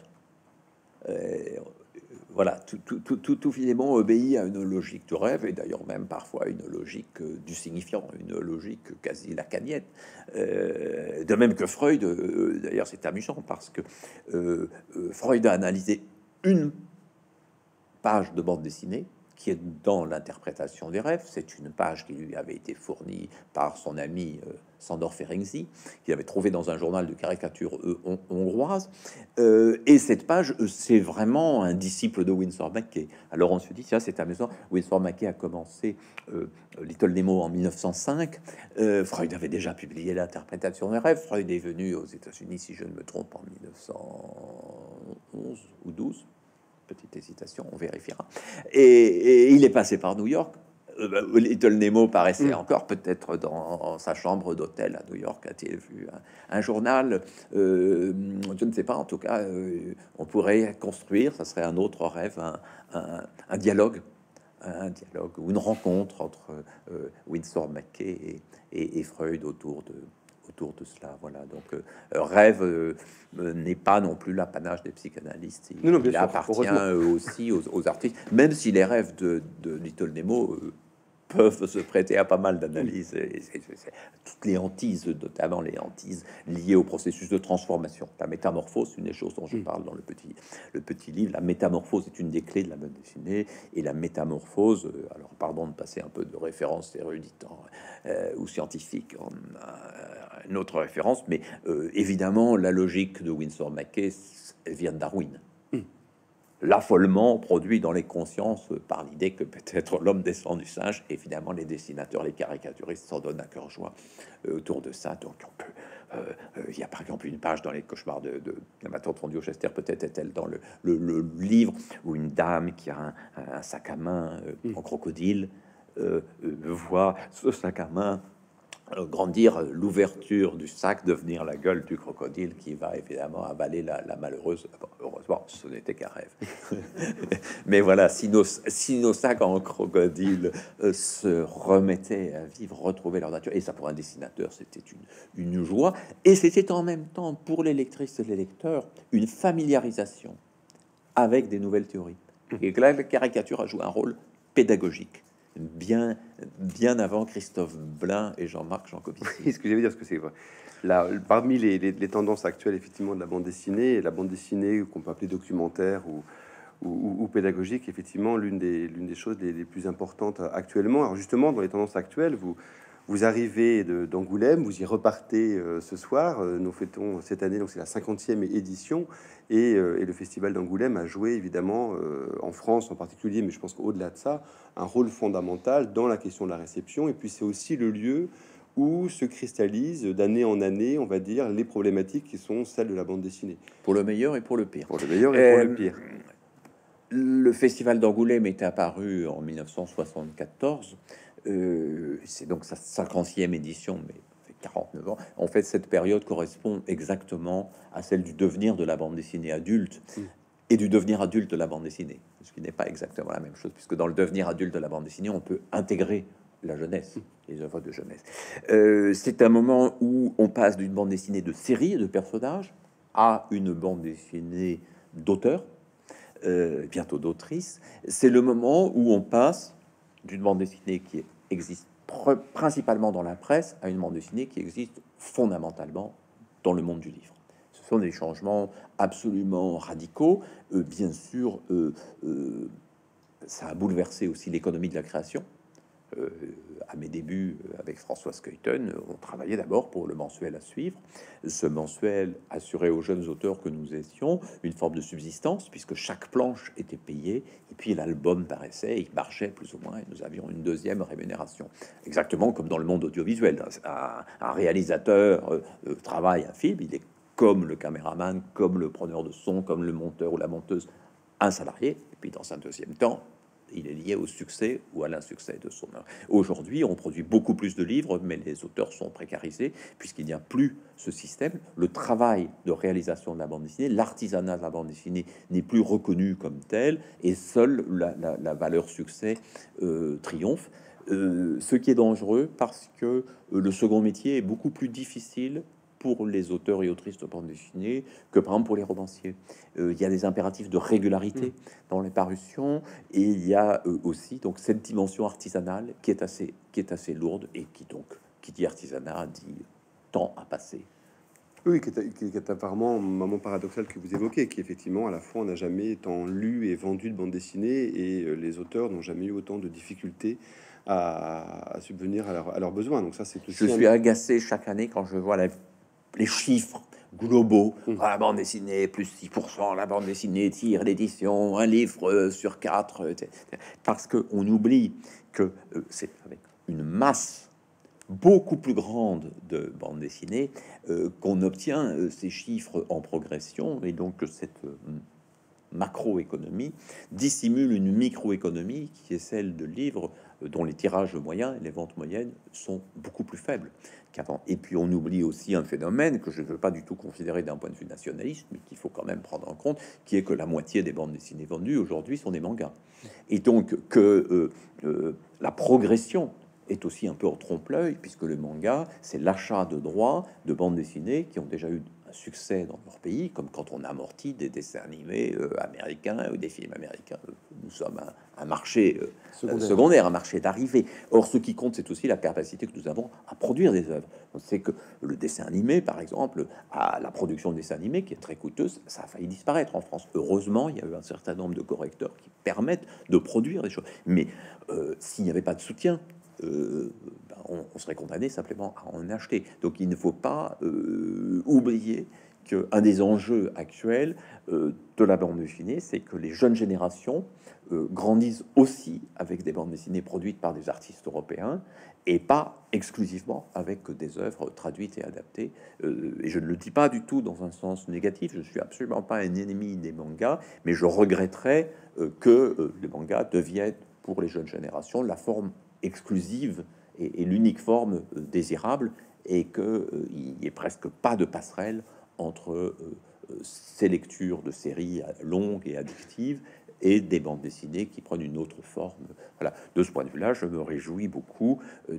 B: Voilà, tout Philémon obéit à une logique du rêve, et d'ailleurs même parfois une logique du signifiant, une logique quasi lacanienne. De même que Freud, d'ailleurs c'est amusant parce que Freud a analysé une page de bande dessinée qui est dans l'interprétation des rêves. C'est une page qui lui avait été fournie par son ami Sándor Ferenczi, qu'il avait trouvé dans un journal de caricature hongroise. Et cette page, c'est vraiment un disciple de Winsor McCay. Alors on se dit, tiens, c'est amusant, Winsor McCay a commencé Little Nemo en 1905. Freud avait déjà publié l'interprétation des rêves. Freud est venu aux États-Unis, si je ne me trompe, en 1911 ou 12. Petite hésitation, on vérifiera. Et il est passé par New York. Little Nemo paraissait encore peut-être dans sa chambre d'hôtel à New York. A-t-il vu un journal? Je ne sais pas. En tout cas, on pourrait construire, ça serait un autre rêve, un dialogue ou une rencontre entre Winsor McCay et Freud autour de cela. Voilà, donc rêve n'est pas non plus l'apanage des psychanalystes. Il appartient aussi aux artistes, même si les rêves de Little Nemo peuvent se prêter à pas mal d'analyses. Toutes les hantises, notamment les hantises liées au processus de transformation. La métamorphose, une des choses dont je parle dans le petit livre. La métamorphose est une des clés de la bande dessinée. Et la métamorphose, alors pardon de passer un peu de référence érudite ou scientifique en une autre référence, mais évidemment, la logique de Winsor McCay, elle vient de Darwin. L'affolement produit dans les consciences par l'idée que peut-être l'homme descend du singe. Évidemment, les dessinateurs, les caricaturistes s'en donnent à cœur joie autour de ça. Donc, on peut, il y a par exemple une page dans les cauchemars de ma tante Rondio Chester, peut-être est-elle dans le livre, où une dame qui a un sac à main en crocodile voit ce sac à main grandir, l'ouverture du sac devenir la gueule du crocodile qui va évidemment avaler la malheureuse. Bon, heureusement, ce n'était qu'un rêve. Mais voilà, si nos sacs en crocodile se remettaient à vivre, retrouver leur nature, et ça pour un dessinateur, c'était une joie, et c'était en même temps pour les lectrices et les lecteurs une familiarisation avec des nouvelles théories. Et que la caricature a joué un rôle pédagogique. Bien avant Christophe Blain et Jean-Marc Jancovici.
A: Ce que j'allais dire, ce que c'est là, parmi les tendances actuelles, effectivement, de la bande dessinée, qu'on peut appeler documentaire ou pédagogique, effectivement, l'une des choses les plus importantes actuellement. Alors justement, dans les tendances actuelles, vous arrivez d'Angoulême, vous y repartez ce soir. Nous fêtons cette année, donc c'est la 50e édition, et le Festival d'Angoulême a joué évidemment en France en particulier, mais je pense qu'au-delà de ça, un rôle fondamental dans la question de la réception. Et puis c'est aussi le lieu où se cristallisent d'année en année, on va dire, les problématiques qui sont celles de la bande dessinée.
B: Pour le meilleur et pour le pire.
A: Pour le meilleur et pour le pire.
B: Le Festival d'Angoulême est apparu en 1974. C'est donc sa 50e édition, mais 49 ans. En fait, cette période correspond exactement à celle du devenir de la bande dessinée adulte et du devenir adulte de la bande dessinée, ce qui n'est pas exactement la même chose, puisque dans le devenir adulte de la bande dessinée, on peut intégrer la jeunesse, les œuvres de jeunesse. C'est un moment où on passe d'une bande dessinée de série et de personnages à une bande dessinée d'auteur, bientôt d'autrice. C'est le moment où on passe d'une bande dessinée qui existe principalement dans la presse à une bande dessinée qui existe fondamentalement dans le monde du livre. Ce sont des changements absolument radicaux. Bien sûr, ça a bouleversé aussi l'économie de la création. À mes débuts avec François Skeuten, on travaillait d'abord pour le mensuel à suivre. Ce mensuel assurait aux jeunes auteurs que nous étions une forme de subsistance, puisque chaque planche était payée, et puis l'album paraissait, il marchait plus ou moins, et nous avions une deuxième rémunération. Exactement comme dans le monde audiovisuel. Un réalisateur travaille un film, il est comme le caméraman, comme le preneur de son, comme le monteur ou la monteuse, un salarié, et puis dans un deuxième temps, il est lié au succès ou à l'insuccès de son œuvre. Aujourd'hui, on produit beaucoup plus de livres, mais les auteurs sont précarisés puisqu'il n'y a plus ce système. Le travail de réalisation de la bande dessinée, l'artisanat de la bande dessinée n'est plus reconnu comme tel, et seule la valeur succès triomphe. Ce qui est dangereux parce que le second métier est beaucoup plus difficile pour les auteurs et autrices de bande dessinée que par exemple pour les romanciers. Il y a des impératifs de régularité dans les parutions, et il y a aussi donc cette dimension artisanale qui est assez lourde, et qui dit artisanat dit temps à passer.
A: Oui, qui est apparemment un moment paradoxal que vous évoquez, qui effectivement, à la fois, on n'a jamais tant lu et vendu de bande dessinée, et les auteurs n'ont jamais eu autant de difficultés à subvenir à leurs besoins. Donc ça, c'est aussi
B: Je suis agacé chaque année quand je vois les chiffres globaux. La bande dessinée, plus 6%, la bande dessinée tire l'édition, un livre sur 4, parce qu'on oublie que c'est avec une masse beaucoup plus grande de bande dessinée qu'on obtient ces chiffres en progression, et donc cette macroéconomie dissimule une microéconomie qui est celle de livres dont les tirages moyens et les ventes moyennes sont beaucoup plus faibles qu'avant. Et puis on oublie aussi un phénomène que je ne veux pas du tout considérer d'un point de vue nationaliste, mais qu'il faut quand même prendre en compte, qui est que la moitié des bandes dessinées vendues aujourd'hui sont des mangas. Et donc que la progression est aussi un peu en trompe-l'œil, puisque le manga, c'est l'achat de droits de bandes dessinées qui ont déjà eu un succès dans leur pays, comme quand on amortit des dessins animés américains ou des films américains. Nous sommes un marché secondaire, un marché d'arrivée. Or, ce qui compte, c'est aussi la capacité que nous avons à produire des œuvres. On sait que le dessin animé, par exemple, à la production de dessins animés, qui est très coûteuse, ça a failli disparaître en France. Heureusement, il y a eu un certain nombre de correcteurs qui permettent de produire des choses. Mais s'il n'y avait pas de soutien, on serait condamné simplement à en acheter. Donc il ne faut pas oublier qu'un des enjeux actuels de la bande dessinée, c'est que les jeunes générations grandissent aussi avec des bandes dessinées produites par des artistes européens, et pas exclusivement avec des œuvres traduites et adaptées. Et je ne le dis pas du tout dans un sens négatif, je suis absolument pas un ennemi des mangas, mais je regretterais que les mangas deviennent, pour les jeunes générations, la forme exclusive et l'unique forme désirable, et que il n'y ait presque pas de passerelle entre ces lectures de séries longues et addictives et des bandes dessinées qui prennent une autre forme. Voilà. De ce point de vue-là, je me réjouis beaucoup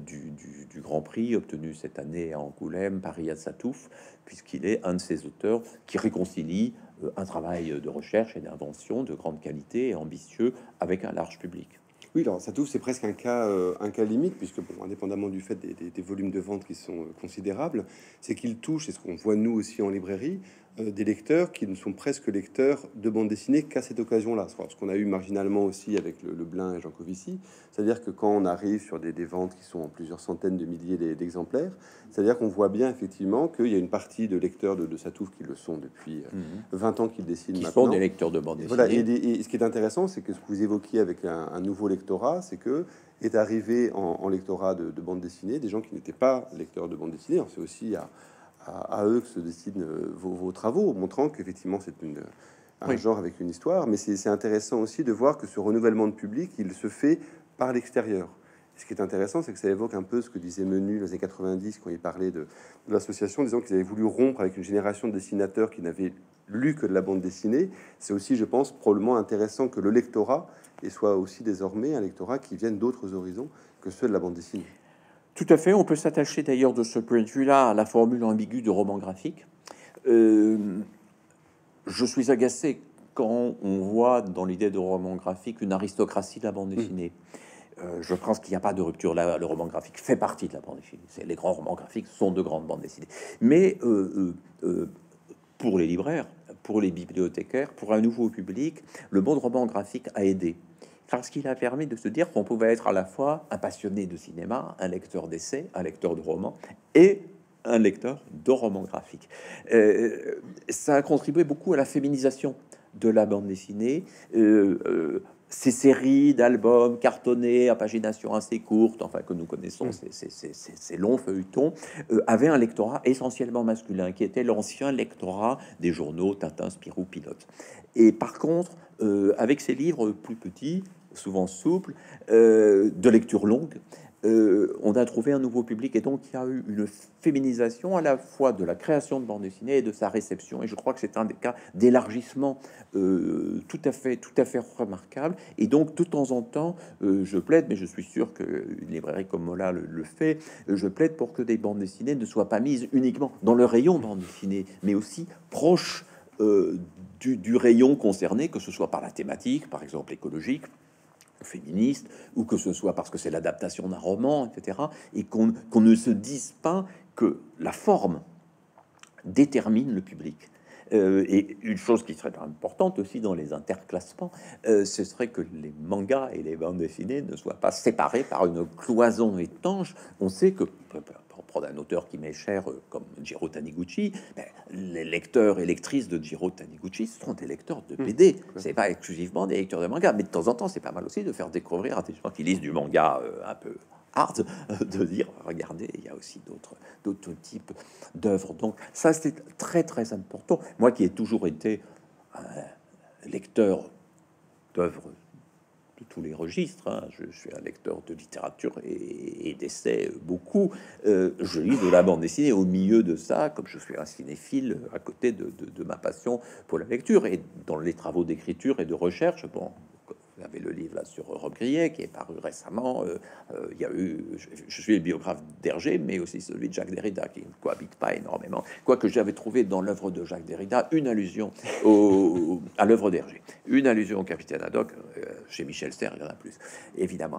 B: du Grand Prix obtenu cette année à Angoulême par Riyad Satouf, puisqu'il est un de ces auteurs qui réconcilie un travail de recherche et d'invention de grande qualité et ambitieux avec un large public.
A: Oui, alors Satouf, c'est presque un cas limite, puisque, bon, indépendamment du fait des volumes de vente qui sont considérables, c'est qu'il touche, et ce qu'on voit nous aussi en librairie, des lecteurs qui ne sont presque lecteurs de bande dessinée qu'à cette occasion-là. Ce qu'on a eu marginalement aussi avec le Blin et Jean Covici, c'est-à-dire que quand on arrive sur des ventes qui sont en plusieurs centaines de milliers d'exemplaires, c'est-à-dire qu'on voit bien effectivement qu'il y a une partie de lecteurs de Satouf qui le sont depuis 20 ans qu'il dessine
B: Qui
A: maintenant.
B: sont des lecteurs de bande dessinée.
A: Voilà, et ce qui est intéressant, c'est que ce que vous évoquiez avec un nouveau lectorat, c'est que est arrivé en lectorat de bande dessinée des gens qui n'étaient pas lecteurs de bande dessinée. Alors, c'est aussi à eux que se dessinent vos travaux, montrant qu'effectivement c'est un genre avec une histoire. Mais c'est intéressant aussi de voir que ce renouvellement de public, il se fait par l'extérieur. Ce qui est intéressant, c'est que ça évoque un peu ce que disait Menu dans les années 90 quand il parlait de l'association, disant qu'ils avaient voulu rompre avec une génération de dessinateurs qui n'avaient lu que de la bande dessinée. C'est aussi, je pense, probablement intéressant que le lectorat et soit aussi désormais un lectorat qui vienne d'autres horizons que ceux de la bande dessinée.
B: Tout à fait, on peut s'attacher d'ailleurs de ce point de vue-là à la formule ambiguë de roman graphique. Je suis agacé quand on voit dans l'idée de roman graphique une aristocratie de la bande dessinée. Je pense qu'il n'y a pas de rupture là. Le roman graphique fait partie de la bande dessinée. Les grands romans graphiques sont de grandes bandes dessinées. Mais pour les libraires, pour les bibliothécaires, pour un nouveau public, le monde roman graphique a aidé. parce qu'il a permis de se dire qu'on pouvait être à la fois un passionné de cinéma, un lecteur d'essais, un lecteur de romans et un lecteur de romans graphiques. Ça a contribué beaucoup à la féminisation de la bande dessinée. Ces séries d'albums cartonnés à pagination assez courte, enfin que nous connaissons, ces longs feuilletons, avaient un lectorat essentiellement masculin, qui était l'ancien lectorat des journaux Tintin, Spirou, Pilote. Et par contre, avec ces livres plus petits, souvent souples, de lecture longue, on a trouvé un nouveau public, et donc il y a eu une féminisation à la fois de la création de bande dessinée et de sa réception, et je crois que c'est un des cas d'élargissement tout à fait remarquable. Et donc de temps en temps, je plaide, mais je suis sûr qu'une librairie comme Mola le fait, je plaide pour que des bandes dessinées ne soient pas mises uniquement dans le rayon bande dessinée, mais aussi proche du rayon concerné, que ce soit par la thématique, par exemple écologique, féministe, ou que ce soit parce que c'est l'adaptation d'un roman, etc., et qu'on ne se dise pas que la forme détermine le public. Et une chose qui serait importante aussi dans les interclassements, ce serait que les mangas et les bandes dessinées ne soient pas séparés par une cloison étanche. On sait que, pour prendre un auteur qui m'est cher comme Jiro Taniguchi, les lecteurs et lectrices de Jiro Taniguchi seront des lecteurs de BD. C'est pas exclusivement des lecteurs de manga, mais de temps en temps, c'est pas mal aussi de faire découvrir à des gens qui lisent du manga un peu hard, de dire regardez, il y a aussi d'autres types d'œuvres. Donc ça, c'est très important. Moi qui ai toujours été un lecteur d'œuvres de tous les registres, hein. Je suis un lecteur de littérature et d'essais beaucoup. Je lis de la bande dessinée au milieu de ça, comme je suis un cinéphile à côté de ma passion pour la lecture. Et dans les travaux d'écriture et de recherche, bon, vous avez le livre là sur Rob Grillet qui est paru récemment. Il y a eu, je suis le biographe d'Hergé, mais aussi celui de Jacques Derrida qui ne cohabite pas énormément. Quoique j'avais trouvé dans l'œuvre de Jacques Derrida une allusion à l'œuvre d'Hergé, une allusion au Capitaine Haddock. Chez Michel Serres, il y en a plus, évidemment.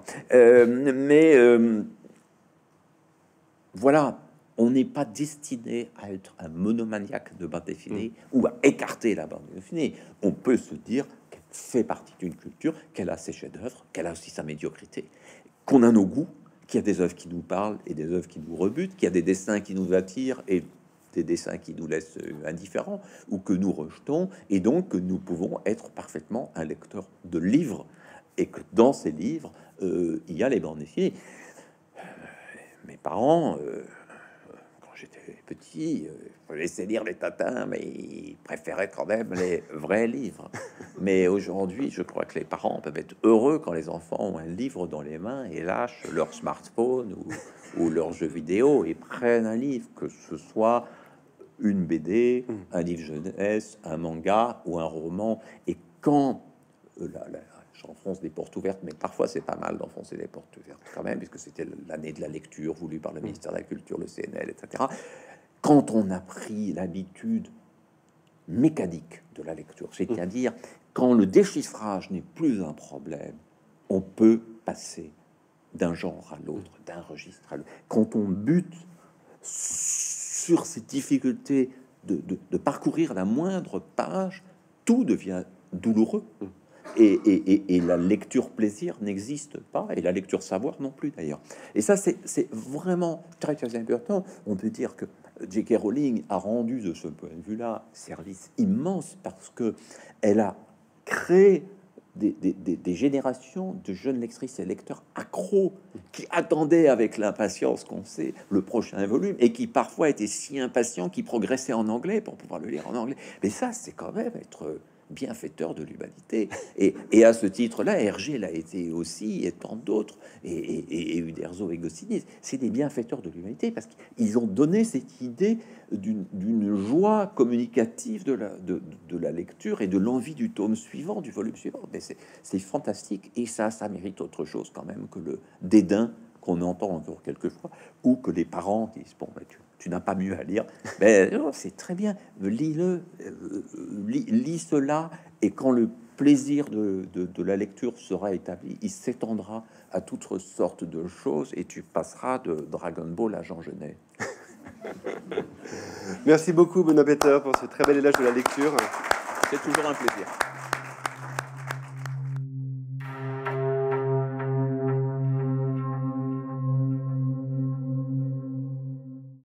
B: Voilà, on n'est pas destiné à être un monomaniaque de bande dessinée ou à écarter la bande dessinée. On peut se dire qu'elle fait partie d'une culture, qu'elle a ses chefs-d'œuvre, qu'elle a aussi sa médiocrité, qu'on a nos goûts, qu'il y a des œuvres qui nous parlent et des œuvres qui nous rebutent, qu'il y a des dessins qui nous attirent et des dessins qui nous laissent indifférents ou que nous rejetons, et donc que nous pouvons être parfaitement un lecteur de livres, et que dans ces livres, il y a les bandes dessinées. Mes parents, quand j'étais petit, je laissais lire les Tatins, mais ils préféraient quand même les vrais livres. Mais aujourd'hui, je crois que les parents peuvent être heureux quand les enfants ont un livre dans les mains et lâchent leur smartphone ou leur jeu vidéo et prennent un livre, que ce soit une BD, un livre jeunesse, un manga ou un roman. Et quand j'enfonce des portes ouvertes, mais parfois c'est pas mal d'enfoncer des portes ouvertes quand même, puisque c'était l'année de la lecture voulue par le ministère de la Culture, le CNL, etc. Quand on a pris l'habitude mécanique de la lecture, c'est-à-dire quand le déchiffrage n'est plus un problème, on peut passer d'un genre à l'autre, d'un registre à l'autre. Quand on bute sur ces difficultés de parcourir la moindre page, tout devient douloureux. Et la lecture plaisir n'existe pas, et la lecture savoir non plus d'ailleurs. Et ça, c'est vraiment très important. On peut dire que J.K. Rowling a rendu de ce point de vue-là service immense, parce que elle a créé des générations de jeunes lectrices et lecteurs accros qui attendaient avec l'impatience qu'on sait le prochain volume, et qui parfois étaient si impatients qu'ils progressaient en anglais pour pouvoir le lire en anglais. Mais ça, c'est quand même être bienfaiteur de l'humanité. Et à ce titre-là, Hergé l'a été aussi, et tant d'autres, et Uderzo et Goscinny, c'est des bienfaiteurs de l'humanité, parce qu'ils ont donné cette idée d'une joie communicative de la lecture et de l'envie du tome suivant, du volume suivant. Mais c'est fantastique, et ça mérite autre chose quand même que le dédain qu'on entend encore quelquefois, ou que les parents disent bon, bah, tu n'as pas mieux à lire. Mais non, c'est très bien, lis-le, lis cela, et quand le plaisir de la lecture sera établi, il s'étendra à toutes sortes de choses, et tu passeras de Dragon Ball à Jean Genet.
A: Merci beaucoup, Benoît Peter, pour ce très bel élage de la lecture.
B: C'est toujours un plaisir.